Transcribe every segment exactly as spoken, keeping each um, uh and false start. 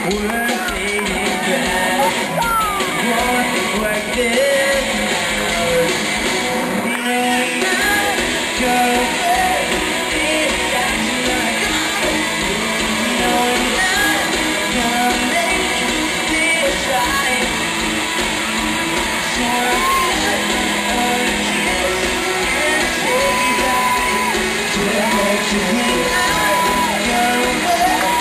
working back. Won't work this out. You know not go back. It's got to not go. You know not gonna make this right. So I give a kiss and say goodbye. So I hope to hear out. Go back.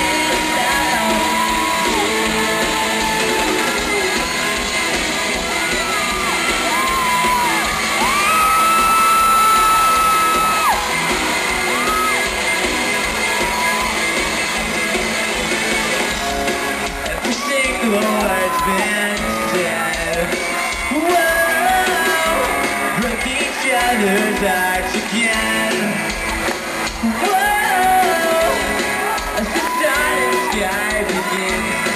Lord's been said. Whoa, break each other's hearts again. Whoa, as the starry sky begins.